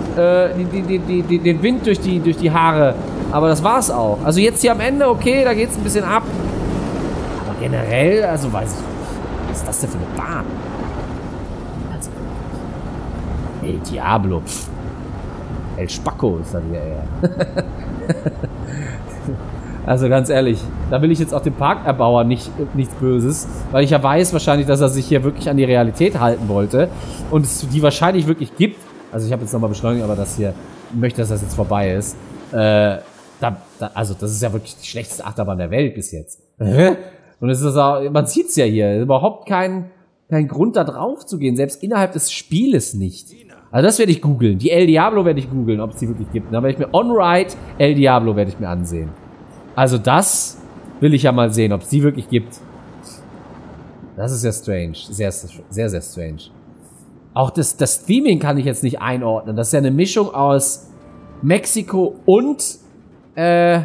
den Wind durch die Haare. Aber das war's auch. Also jetzt hier am Ende, okay, da geht's ein bisschen ab. Aber generell, also weiß ich nicht. Was ist das denn für eine Bahn? Also, El Diablo. El Spacco ist das hier eher. Also ganz ehrlich, da will ich jetzt auch dem Parkerbauer nichts Böses, weil ich ja weiß wahrscheinlich, dass er sich hier wirklich an die Realität halten wollte und es die wahrscheinlich wirklich gibt. Also ich habe jetzt nochmal beschleunigt, aber das hier, ich möchte, dass das jetzt vorbei ist. Also das ist ja wirklich die schlechteste Achterbahn der Welt bis jetzt. Und es ist auch, man sieht's ja hier, überhaupt kein Grund da drauf zu gehen, selbst innerhalb des Spieles nicht. Also das werde ich googeln. Die El Diablo werde ich googeln, ob es die wirklich gibt. Dann werde ich mir On-Ride El Diablo werde ich mir ansehen. Also das will ich ja mal sehen, ob es die wirklich gibt. Das ist ja strange. Sehr, sehr, sehr strange. Auch das Theming kann ich jetzt nicht einordnen. Das ist ja eine Mischung aus Mexiko und hier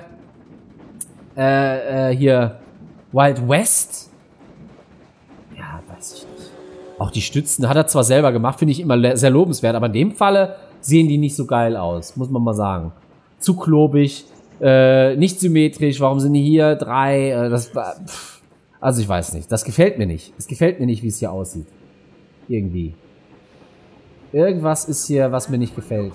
Wild West. Ja, weiß ich nicht. Auch die Stützen hat er zwar selber gemacht, finde ich immer sehr lobenswert, aber in dem Falle sehen die nicht so geil aus, muss man mal sagen. Zu klobig, nicht symmetrisch, warum sind die hier 3? Also ich weiß nicht, das gefällt mir nicht. Es gefällt mir nicht, wie es hier aussieht. Irgendwie. Irgendwas ist hier, was mir nicht gefällt.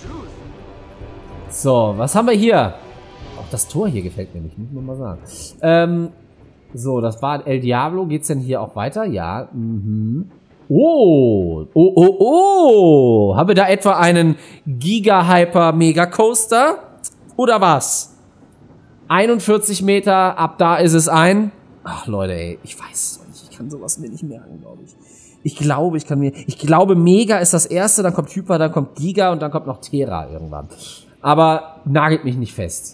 So, was haben wir hier? Auch das Tor hier gefällt mir nicht, muss man mal sagen. So, das war El Diablo. Geht's denn hier auch weiter? Ja. Oh. Haben wir da etwa einen Giga-Hyper-Mega-Coaster? Oder was? 41 Meter, ab da ist es ein. Ach, Leute, ey, ich weiß es nicht. Ich kann sowas mir nicht merken, glaube ich. Ich glaube, Mega ist das erste, dann kommt Hyper, dann kommt Giga und dann kommt noch Terra irgendwann. Aber nagelt mich nicht fest.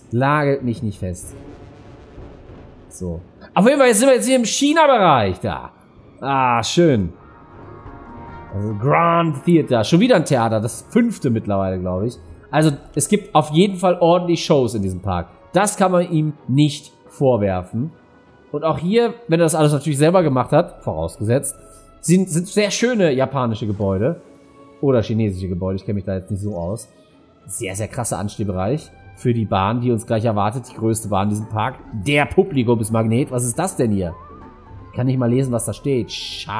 So. Auf jeden Fall, jetzt sind wir jetzt hier im China-Bereich da. Ah, schön. Also Grand Theater. Schon wieder ein Theater. Das 5. mittlerweile, glaube ich. Also, es gibt auf jeden Fall ordentlich Shows in diesem Park. Das kann man ihm nicht vorwerfen. Und auch hier, wenn er das alles natürlich selber gemacht hat, vorausgesetzt, sind sehr schöne japanische Gebäude. Oder chinesische Gebäude. Ich kenne mich da jetzt nicht so aus. Sehr, sehr krasser Anstehbereich für die Bahn, die uns gleich erwartet. Die größte Bahn in diesem Park. Der Publikumsmagnet. Was ist das denn hier? Ich kann nicht mal lesen, was da steht.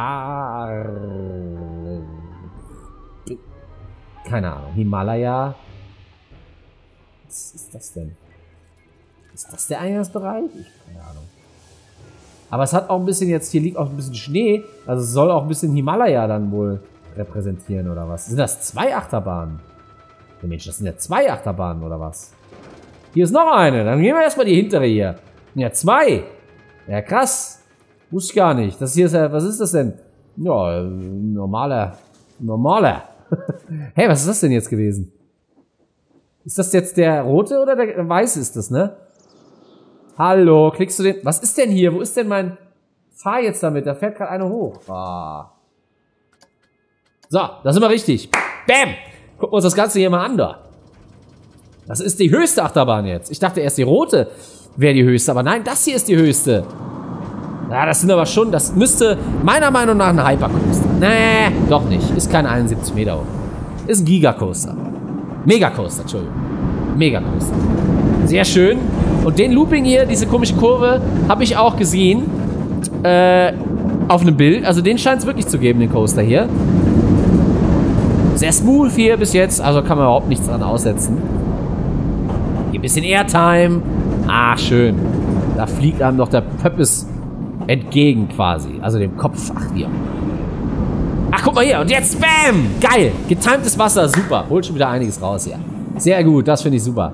Keine Ahnung. Himalaya. Was ist das denn? Ist das der Eingangsbereich? Keine Ahnung. Aber es hat auch ein bisschen jetzt, hier liegt auch ein bisschen Schnee. Also es soll auch ein bisschen Himalaya dann wohl repräsentieren oder was? Sind das 2 Achterbahnen? Ja, Mensch, das sind ja 2 Achterbahnen oder was? Hier ist noch eine. Dann gehen wir erstmal die hintere hier. Ja, 2. Ja, krass. Wusste ich gar nicht. Das hier ist ja, was ist das denn? Ja, normaler. Hey, was ist das denn jetzt gewesen? Ist das jetzt der rote oder der weiße ist das, ne? Hallo, klickst du den? Was ist denn hier? Wo ist denn mein... Fahr jetzt damit, da fährt gerade eine hoch. Ah. So, da sind wir richtig. Bam! Gucken wir uns das Ganze hier mal an, da. Das ist die höchste Achterbahn jetzt. Ich dachte erst, die rote wäre die höchste, aber nein, das hier ist die höchste. Ja, das sind aber schon, das müsste meiner Meinung nach ein Hypercoaster. Nee, doch nicht. Ist kein 71 Meter hoch. Ist ein Gigacoaster. Megacoaster, Entschuldigung. Megacoaster. Sehr schön. Und den Looping hier, diese komische Kurve, habe ich auch gesehen. Auf einem Bild. Also den scheint es wirklich zu geben, den Coaster hier. Sehr smooth hier bis jetzt. Also kann man überhaupt nichts dran aussetzen. Hier ein bisschen Airtime. Ah, schön. Da fliegt einem noch der Pöppis entgegen quasi. Also dem Kopf. Ach, hier. Ach, guck mal hier. Und jetzt, bam! Geil. Getimtes Wasser. Super. Holt schon wieder einiges raus hier. Sehr gut. Das finde ich super.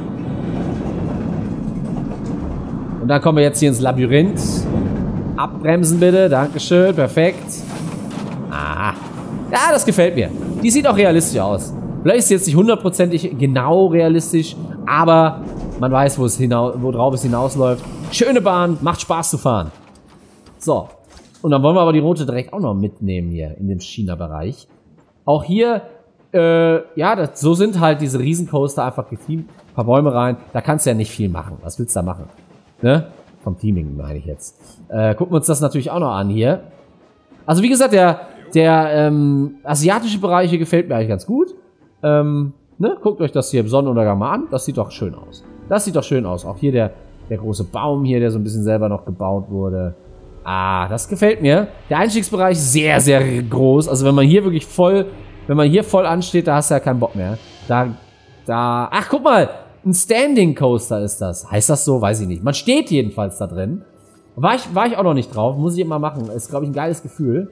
Und dann kommen wir jetzt hier ins Labyrinth. Abbremsen bitte. Dankeschön. Perfekt. Ah. Ja, das gefällt mir. Die sieht auch realistisch aus. Vielleicht ist sie jetzt nicht hundertprozentig genau realistisch, aber man weiß, worauf es hinausläuft. Schöne Bahn, macht Spaß zu fahren. So. Und dann wollen wir aber die rote direkt auch noch mitnehmen hier in dem China-Bereich. Auch hier, ja, so sind halt diese Riesencoaster einfach getheamt. Ein paar Bäume rein. Da kannst du ja nicht viel machen. Was willst du da machen? Ne? Vom Teaming meine ich jetzt. Gucken wir uns das natürlich auch noch an hier. Also wie gesagt, der asiatische Bereich hier gefällt mir eigentlich ganz gut. Ne? Guckt euch das hier im Sonnenuntergang mal an. Das sieht doch schön aus. Das sieht doch schön aus. Auch hier der große Baum hier, der so ein bisschen selber noch gebaut wurde. Ah, das gefällt mir. Der Einstiegsbereich sehr, sehr groß. Also wenn man hier wirklich voll ansteht, da hast du ja keinen Bock mehr. Ach, guck mal. Ein Standing Coaster ist das. Heißt das so? Weiß ich nicht. Man steht jedenfalls da drin. War ich auch noch nicht drauf. Muss ich immer machen. Ist, glaube ich, ein geiles Gefühl.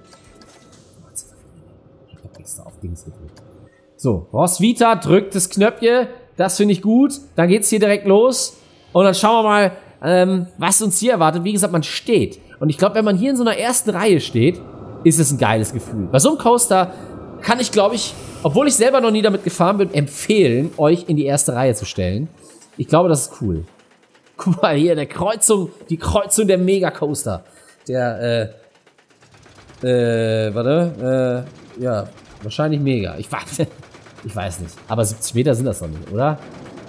Ich hab extra auf Dings gedrückt. So, Roswitha drückt das Knöpfchen. Das finde ich gut. Dann geht's hier direkt los. Und dann schauen wir mal, was uns hier erwartet. Wie gesagt, man steht. Und ich glaube, wenn man hier in so einer ersten Reihe steht, ist es ein geiles Gefühl. Bei so einem Coaster kann ich, glaube ich, obwohl ich selber noch nie damit gefahren bin, empfehlen, euch in die erste Reihe zu stellen. Ich glaube, das ist cool. Guck mal hier, die Kreuzung der Mega-Coaster. Ja, wahrscheinlich Mega. Ich weiß nicht. Aber 70 Meter sind das doch nicht, oder?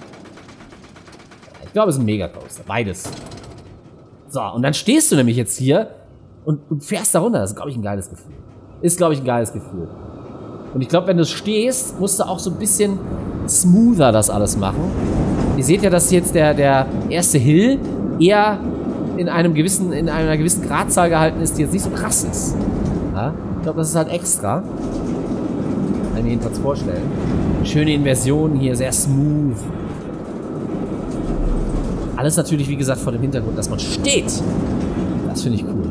Ich glaube, es ist ein Mega-Coaster. Beides. So, und dann stehst du nämlich jetzt hier und fährst da runter. Das ist, glaube ich, ein geiles Gefühl. Ist, glaube ich, ein geiles Gefühl. Und ich glaube, wenn du stehst, musst du auch so ein bisschen smoother das alles machen. Ihr seht ja, dass jetzt der erste Hill eher in einer gewissen Gradzahl gehalten ist, die jetzt nicht so krass ist. Ja? Ich glaube, das ist halt extra. Kann ich mir jedenfalls vorstellen. Schöne Inversion hier, sehr smooth. Alles natürlich, wie gesagt, vor dem Hintergrund, dass man steht. Das finde ich cool.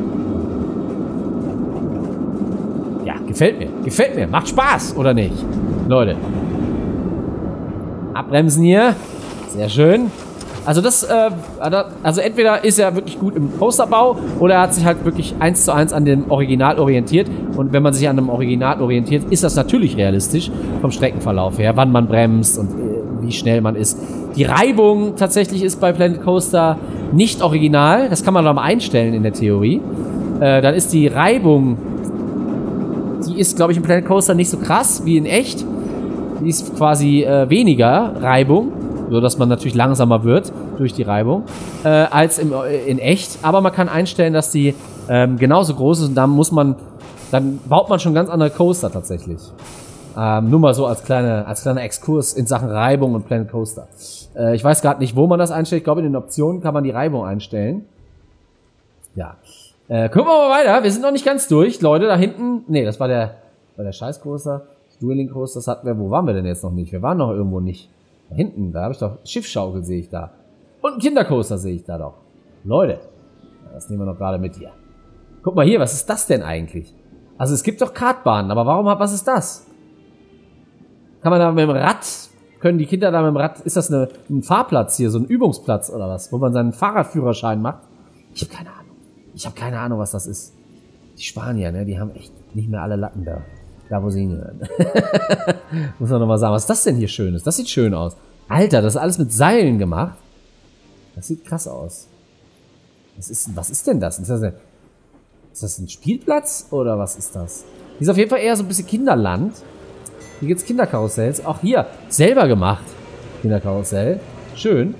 Ja, gefällt mir. Gefällt mir. Macht Spaß, oder nicht? Leute. Abbremsen hier. Sehr schön. Also also entweder ist er wirklich gut im Coasterbau oder er hat sich halt wirklich 1:1 an dem Original orientiert. Und wenn man sich an dem Original orientiert, ist das natürlich realistisch vom Streckenverlauf her, wann man bremst und wie schnell man ist. Die Reibung tatsächlich ist bei Planet Coaster nicht original. Das kann man doch mal einstellen in der Theorie. Dann ist die Reibung, die ist, glaube ich, im Planet Coaster nicht so krass wie in echt. Die ist quasi weniger Reibung, so dass man natürlich langsamer wird durch die Reibung, als in echt. Aber man kann einstellen, dass die genauso groß ist und dann baut man schon ganz andere Coaster tatsächlich. Nur mal so als kleiner Exkurs in Sachen Reibung und Planet Coaster. Ich weiß gerade nicht, wo man das einstellt. Ich glaube, in den Optionen kann man die Reibung einstellen. Ja. Gucken wir mal weiter. Wir sind noch nicht ganz durch. Leute, da hinten... Nee, das war der Scheiß-Coaster. Dueling Coaster, das hatten wir... Wo waren wir denn jetzt noch nicht? Wir waren noch irgendwo nicht. Da hinten, da habe ich doch... Schiffschaukel sehe ich da. Und einen Kindercoaster sehe ich da doch. Leute, das nehmen wir noch gerade mit hier. Guck mal hier, was ist das denn eigentlich? Also es gibt doch Kartbahnen, aber was ist das? Kann man da mit dem Rad, können die Kinder da mit dem Rad, ist das ein Fahrplatz hier, so ein Übungsplatz oder was, wo man seinen Fahrradführerschein macht? Ich habe keine Ahnung. Ich habe keine Ahnung, was das ist. Die Spanier, ne, die haben echt nicht mehr alle Latten da wo sie hingehören. Muss man nochmal sagen, was ist das denn hier Schönes? Das sieht schön aus. Alter, das ist alles mit Seilen gemacht. Das sieht krass aus. Was ist denn das? Ist das ein Spielplatz oder was ist das? Hier ist auf jeden Fall eher so ein bisschen Kinderland. Hier gibt's Kinderkarussells. Auch hier, selber gemacht. Kinderkarussell. Schön.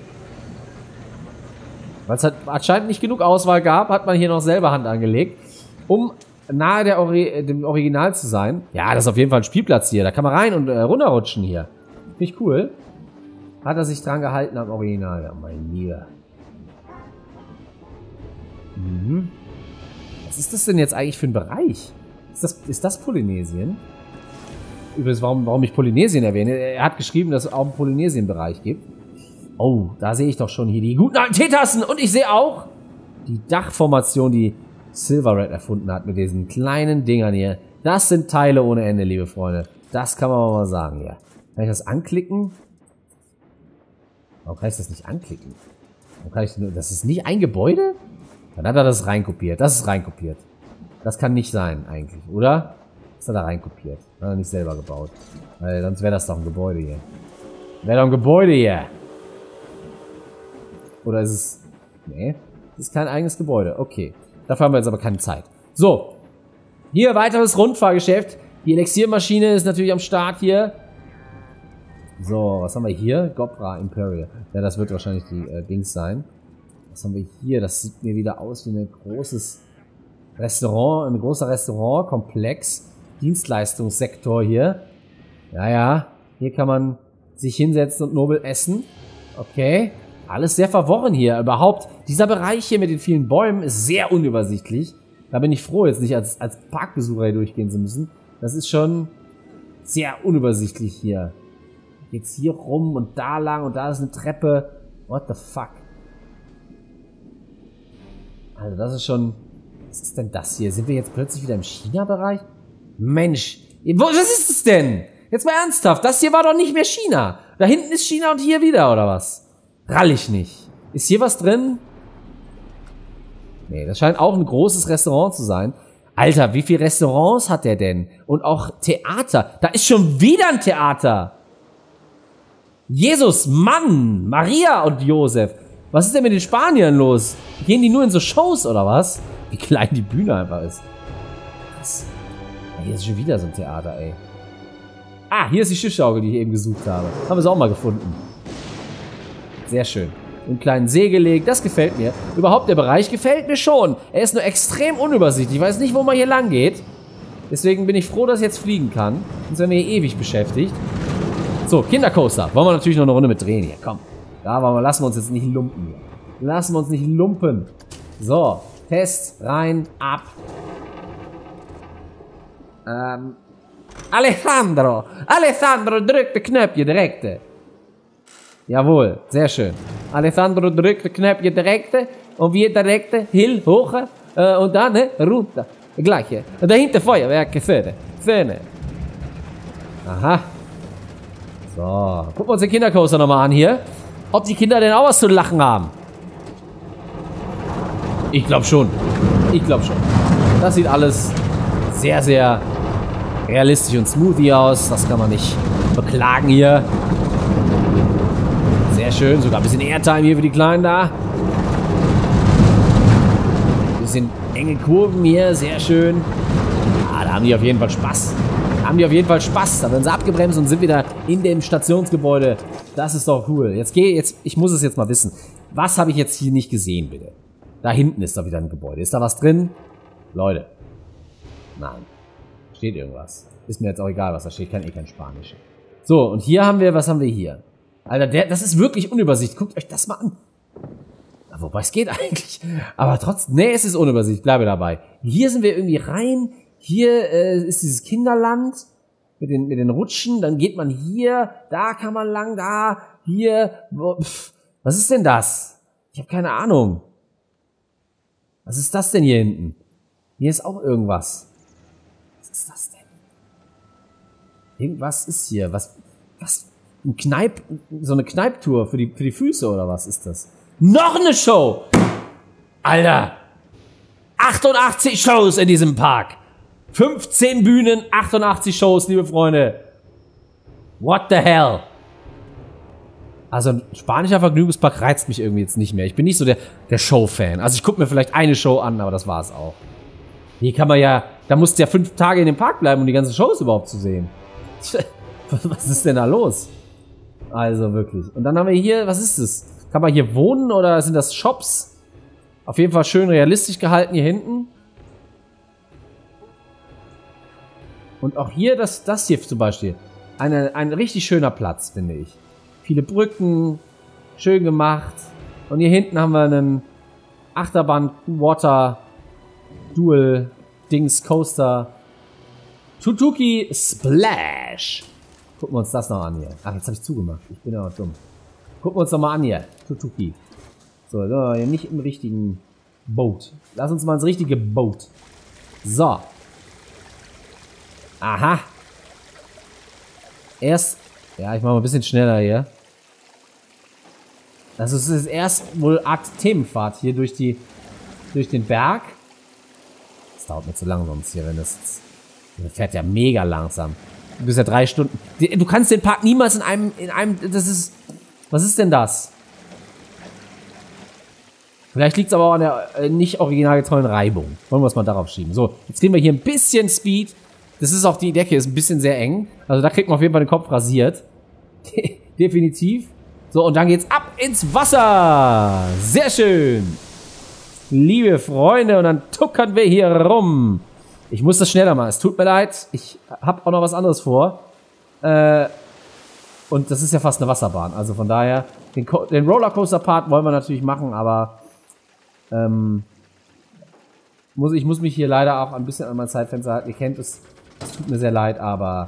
Weil es halt anscheinend nicht genug Auswahl gab, hat man hier noch selber Hand angelegt, um nahe dem Original zu sein. Ja, das ist auf jeden Fall ein Spielplatz hier. Da kann man rein und runterrutschen hier. Finde ich cool. Hat er sich dran gehalten am Original. Ja, mein Lieber. Mhm. Was ist das denn jetzt eigentlich für ein Bereich? Ist das Polynesien? Übrigens, warum ich Polynesien erwähne. Er hat geschrieben, dass es auch einen Polynesien-Bereich gibt. Oh, da sehe ich doch schon hier die guten alten Teetassen. Und ich sehe auch die Dachformation, die Silver Red erfunden hat mit diesen kleinen Dingern hier. Das sind Teile ohne Ende, liebe Freunde. Das kann man mal sagen hier. Kann ich das anklicken? Warum kann ich das nicht anklicken? Das ist nicht ein Gebäude? Dann hat er das reinkopiert. Das ist reinkopiert. Das kann nicht sein, eigentlich, oder? Das hat er reinkopiert. Hat er nicht selber gebaut. Weil sonst wäre das doch ein Gebäude hier. Wäre doch ein Gebäude hier. Oder ist es... Nee, es ist kein eigenes Gebäude. Okay. Dafür haben wir jetzt aber keine Zeit. So. Hier, weiteres Rundfahrgeschäft. Die Elixiermaschine ist natürlich am Start hier. So, was haben wir hier? Gopra Imperial. Ja, das wird wahrscheinlich die Dings sein. Was haben wir hier? Das sieht mir wieder aus wie ein großes Restaurant, ein großer Restaurantkomplex. Dienstleistungssektor hier. Ja, ja. Hier kann man sich hinsetzen und nobel essen. Okay. Alles sehr verworren hier. Überhaupt, dieser Bereich hier mit den vielen Bäumen ist sehr unübersichtlich. Da bin ich froh, jetzt nicht als Parkbesucher hier durchgehen zu müssen. Das ist schon sehr unübersichtlich hier. Jetzt hier rum und da lang und da ist eine Treppe. What the fuck? Also das ist schon... Was ist denn das hier? Sind wir jetzt plötzlich wieder im China-Bereich? Mensch, was ist das denn? Jetzt mal ernsthaft, das hier war doch nicht mehr China. Da hinten ist China und hier wieder, oder was? Rall ich nicht. Ist hier was drin? Nee, das scheint auch ein großes Restaurant zu sein. Alter, wie viele Restaurants hat der denn? Und auch Theater. Da ist schon wieder ein Theater. Jesus, Mann, Maria und Josef. Was ist denn mit den Spaniern los? Gehen die nur in so Shows, oder was? Wie klein die Bühne einfach ist. Krass. Ja, hier ist schon wieder so ein Theater, ey. Ah, hier ist die Schiffschaukel, die ich eben gesucht habe. Haben wir es auch mal gefunden. Sehr schön. Einen kleinen See gelegt, das gefällt mir. Überhaupt der Bereich gefällt mir schon. Er ist nur extrem unübersichtlich. Ich weiß nicht, wo man hier lang geht. Deswegen bin ich froh, dass ich jetzt fliegen kann. Sonst wären wir hier ewig beschäftigt. So, Kindercoaster. Wollen wir natürlich noch eine Runde mit drehen hier. Komm. Da lassen wir uns jetzt nicht lumpen hier. Lassen wir uns nicht lumpen. So, Test, rein, ab. Alessandro, drück das Knöpfchen direkt. Jawohl, sehr schön. Alessandro drückt das Knöpfchen direkt und wir direkt hill, hoch und dann runter. Gleiche. Und dahinter Feuerwerke, Föhne. Aha. So, gucken wir uns den Kindercoaster nochmal an hier. Ob die Kinder denn auch was zu lachen haben. Ich glaube schon. Das sieht alles sehr, sehr realistisch und smoothie aus. Das kann man nicht beklagen hier. Sehr schön. Sogar ein bisschen Airtime hier für die Kleinen da. Ein bisschen enge Kurven hier. Sehr schön. Ah, da haben die auf jeden Fall Spaß. Da werden sie abgebremst und sind wieder in dem Stationsgebäude. Das ist doch cool. Ich muss es jetzt mal wissen. Was habe ich jetzt hier nicht gesehen, bitte? Da hinten ist doch wieder ein Gebäude. Ist da was drin? Leute. Nein. Steht irgendwas. Ist mir jetzt auch egal, was da steht. Ich kann eh kein Spanisch. So, und hier haben wir, was haben wir hier? Alter, das ist wirklich unübersichtlich. Guckt euch das mal an. Wobei, es geht eigentlich. Aber trotzdem, nee, es ist unübersichtlich. Bleibe dabei. Hier sind wir irgendwie rein. Hier ist dieses Kinderland mit den Rutschen. Dann geht man hier. Da kann man lang. Da. Hier. Was ist denn das? Ich habe keine Ahnung. Was ist das denn hier hinten? Hier ist auch irgendwas. Was ist das denn? Irgendwas ist hier. Was? So eine Kneiptour für die Füße oder was ist das? Noch eine Show! Alter! 88 Shows in diesem Park! 15 Bühnen, 88 Shows, liebe Freunde! What the hell? Also ein spanischer Vergnügungspark reizt mich irgendwie jetzt nicht mehr. Ich bin nicht so der Show-Fan. Also ich gucke mir vielleicht eine Show an, aber das war's auch. Hier kann man ja, da musst du ja 5 Tage in dem Park bleiben, um die ganzen Shows überhaupt zu sehen. Was ist denn da los? Also wirklich. Und dann haben wir hier, was ist das? Kann man hier wohnen oder sind das Shops? Auf jeden Fall schön realistisch gehalten hier hinten. Und auch hier, das hier zum Beispiel. Ein richtig schöner Platz, finde ich. Viele Brücken, schön gemacht. Und hier hinten haben wir einen Achterbahn Water Dual Dings Coaster. Tutuki Splash. Gucken wir uns das noch an hier. Ach, jetzt habe ich zugemacht. Ich bin ja auch dumm. Gucken wir uns noch mal an hier. Tutuki. So, hier nicht im richtigen Boot. Lass uns mal ins richtige Boot. So. Aha. Ja, ich mache mal ein bisschen schneller hier. Das ist erst wohl Art Themenfahrt hier durch den Berg. Das dauert mir zu lang sonst hier, wenn das Der fährt ja mega langsam. Du bist ja 3 Stunden. Du kannst den Park niemals in einem, das ist, was ist denn das? Vielleicht liegt es aber auch an der nicht originalgetreuen Reibung. Wollen wir es mal darauf schieben. So, jetzt kriegen wir hier ein bisschen Speed. Das ist auch, die Decke ist ein bisschen sehr eng. Also da kriegt man auf jeden Fall den Kopf rasiert. Definitiv. So, und dann geht's ab ins Wasser. Sehr schön. Liebe Freunde, und dann tuckern wir hier rum. Ich muss das schneller machen. Es tut mir leid. Ich habe auch noch was anderes vor. Und das ist ja fast eine Wasserbahn. Also von daher, den Rollercoaster-Part wollen wir natürlich machen, aber ich muss mich hier leider auch ein bisschen an mein Zeitfenster halten. Ihr kennt es. Es tut mir sehr leid, aber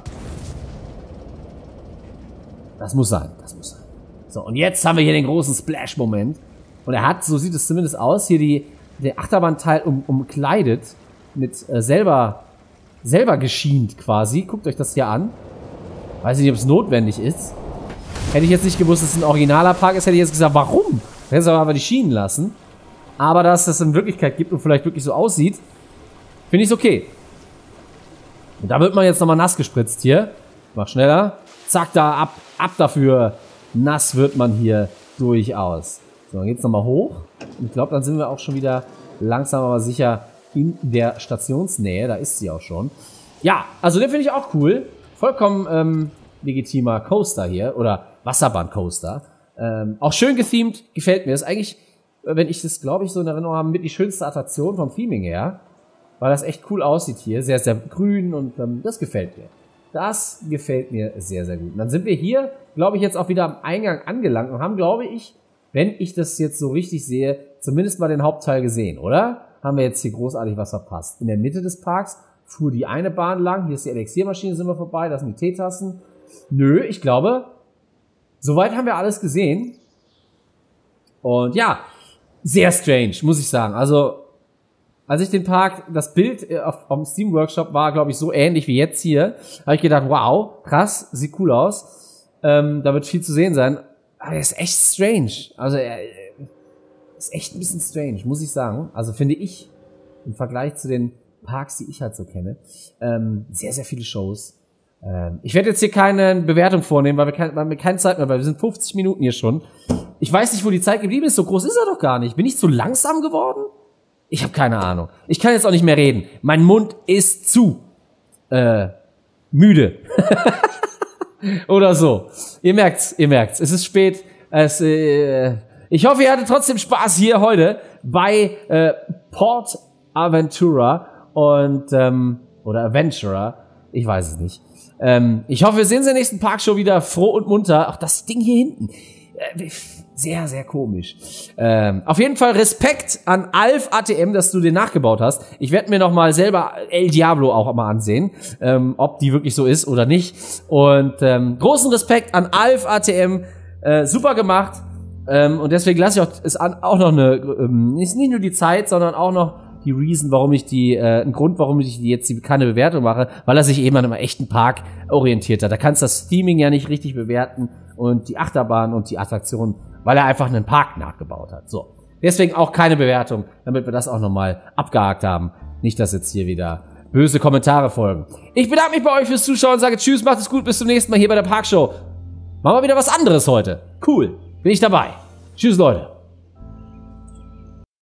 das muss sein. Das muss sein. So, und jetzt haben wir hier den großen Splash-Moment. Und er hat, so sieht es zumindest aus, hier der Achterbahnteil umkleidet, mit selber geschient quasi. Guckt euch das hier an. Weiß nicht, ob es notwendig ist. Hätte ich jetzt nicht gewusst, dass es ein originaler Park ist, hätte ich jetzt gesagt, warum? Hätte es aber einfach die Schienen lassen. Aber dass es in Wirklichkeit gibt und vielleicht wirklich so aussieht, finde ich es okay. Und da wird man jetzt nochmal nass gespritzt hier. Mach schneller. Zack, da ab dafür. Nass wird man hier durchaus. So, dann geht's nochmal hoch. Und ich glaube, dann sind wir auch schon wieder langsam aber sicher in der Stationsnähe. Da ist sie auch schon. Ja, also den finde ich auch cool. Vollkommen legitimer Coaster hier. Oder Wasserbahn-Coaster. Auch schön gethemed. Gefällt mir. Das ist eigentlich, wenn ich das, glaube ich, so in Erinnerung habe, mit die schönste Attraktion vom Theming her. Weil das echt cool aussieht hier. Sehr, sehr grün und das gefällt mir. Das gefällt mir sehr, sehr gut. Und dann sind wir hier, glaube ich, jetzt auch wieder am Eingang angelangt und haben, glaube ich, wenn ich das jetzt so richtig sehe, zumindest mal den Hauptteil gesehen, oder? Haben wir jetzt hier großartig was verpasst. In der Mitte des Parks fuhr die eine Bahn lang. Hier ist die Elixiermaschine, sind wir vorbei. Das sind die Teetassen. Nö, ich glaube, soweit haben wir alles gesehen. Und ja, sehr strange, muss ich sagen. Also, als ich den Park, das Bild vom Steam Workshop war, glaube ich, so ähnlich wie jetzt hier, habe ich gedacht, wow, krass, sieht cool aus. Da wird viel zu sehen sein. Aber er ist echt strange. Also er ist echt ein bisschen strange, muss ich sagen. Also finde ich, im Vergleich zu den Parks, die ich halt so kenne, sehr, sehr viele Shows. Ich werde jetzt hier keine Bewertung vornehmen, weil wir keine Zeit mehr haben, weil wir sind 50 Minuten hier schon. Ich weiß nicht, wo die Zeit geblieben ist. So groß ist er doch gar nicht. Bin ich zu langsam geworden? Ich habe keine Ahnung. Ich kann jetzt auch nicht mehr reden. Mein Mund ist zu müde. Oder so. Ihr merkt's. Es ist spät. Ich hoffe, ihr hattet trotzdem Spaß hier heute bei Port Aventura und oder Adventurer. Ich weiß es nicht. Ich hoffe, wir sehen uns in der nächsten Parkshow wieder froh und munter. Ach, das Ding hier hinten. Sehr, sehr komisch. Auf jeden Fall Respekt an Alf ATM, dass du den nachgebaut hast. Ich werde mir noch mal selber El Diablo auch mal ansehen, ob die wirklich so ist oder nicht. Und großen Respekt an Alf ATM. Super gemacht. Und deswegen lasse ich auch noch nicht nur die Zeit, sondern auch noch die Reason, ein Grund, warum ich jetzt keine Bewertung mache, weil er sich eben an einem echten Park orientiert hat. Da kannst du das Theming ja nicht richtig bewerten und die Achterbahn und die Attraktion, weil er einfach einen Park nachgebaut hat. So. Deswegen auch keine Bewertung, damit wir das auch nochmal abgehakt haben. Nicht, dass jetzt hier wieder böse Kommentare folgen. Ich bedanke mich bei euch fürs Zuschauen, sage tschüss, macht es gut, bis zum nächsten Mal hier bei der Parkshow. Machen wir wieder was anderes heute. Cool. Bin ich dabei. Tschüss, Leute.